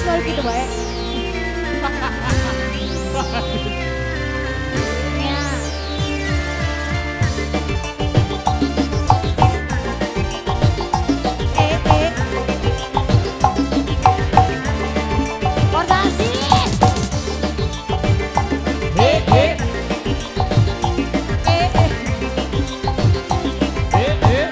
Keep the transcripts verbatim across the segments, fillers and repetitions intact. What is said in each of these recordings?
selalu gitu baik. Ya. Eh eh. Koordinasi. Eh eh. Eh eh. Eh eh.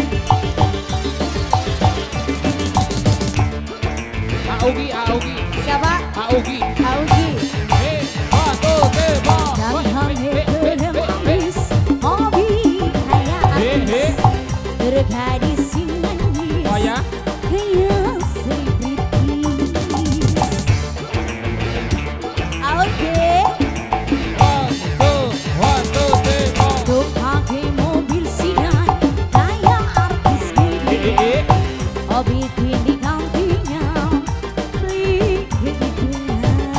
Augi, Augi. Siapa? Augi. Augie. Eh, satu, tiga, Dan empat. kami Eh, eh, belum eh, eh. habis hobi kayak Eh, eh. artis bergadis manis Oh ya? kayak selebritis. Oke, One, two, one, two, three, four. tuh pakai mobil sedan kayak artis Eh, gede. eh, eh. Hobi tinggi kantinya beli kegigilan.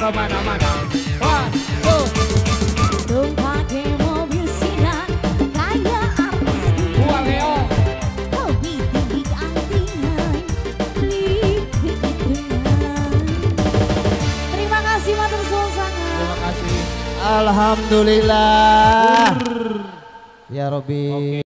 kemana-mana. One, two. Dong pakai mobil sinan kayak artis Buang Leo. hobi tinggi keangkringan beli kehitungan. Terima kasih matur suwun sangat. Terima kasih. Alhamdulillah. Ya Robbi.